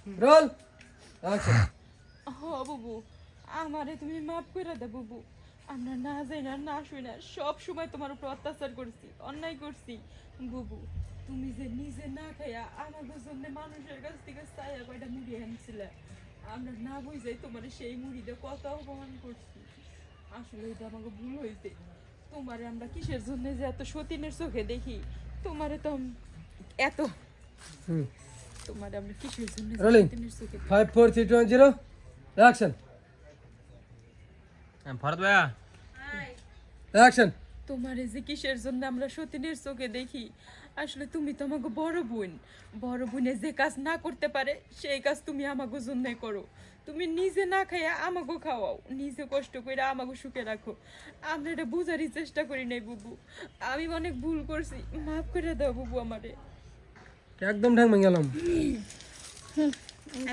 Roll action. বুবু আমারে তুমি মাফ করে দে বুবু। আমরা না যাই না শুই না সব সময় তোমার উপর অত্যাচার করছি, অন্যায় করছি বুবু। তুমি যে নিজে না খাইয়া আমাদের জন্য মানুষের কাছ থেকে চাইয়া কয়টা মুড়ি আনছিলে, আমরা না বুঝাই তোমার সেই মুড়িতে কত অপমান করছি। আসলে এটা আমাকে ভুল হয়েছে। তোমারে আমরা কিসের জন্য যে এত সতীনের চোখে দেখি, তোমারে তো এত তোমারে আমরা কিসের জন্য সতীনের চোখে দেখি। 5 4 3 2 1 0 অ্যাকশন। ফরদ ভাইয়া অ্যাকশন। তোমারে যে কিসের জন্য আমরা সতীনের চোখে দেখি, আসলে তুমি তো আমাকে বড় বোন। বড় বোনে যে কাজ না করতে পারে সেই কাজ তুমি আমাকে জন্য করো। তুমি নিজে না খাইয়া আমাকে খাওয়াও, নিজে কষ্ট করে আমাকে সুখে রাখো। আমরা এটা বুঝারই চেষ্টা করি নাই বুবু। আমি অনেক ভুল করছি, মাফ করে দাও বুবু আমারে। একদম ঢং ভেঙে গেলাম।